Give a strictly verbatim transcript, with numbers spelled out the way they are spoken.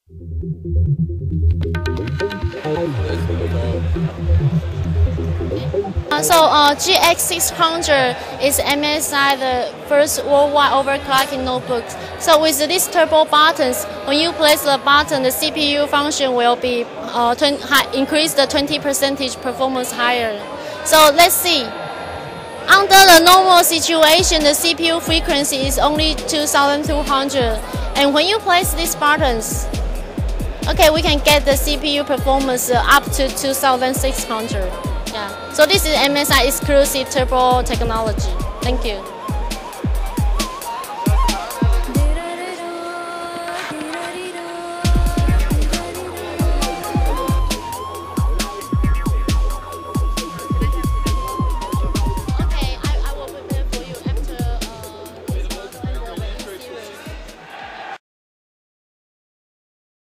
Uh, so uh, G X six hundred is M S I the first worldwide overclocking notebook. So with these turbo buttons, when you place the button, the C P U function will be uh, increase the twenty percentage performance higher. So let's see. Under the normal situation, the C P U frequency is only two thousand two hundred, and when you place these buttons, okay, we can get the C P U performance uh, up to two thousand six hundred. Yeah. So this is M S I exclusive turbo technology. Thank you.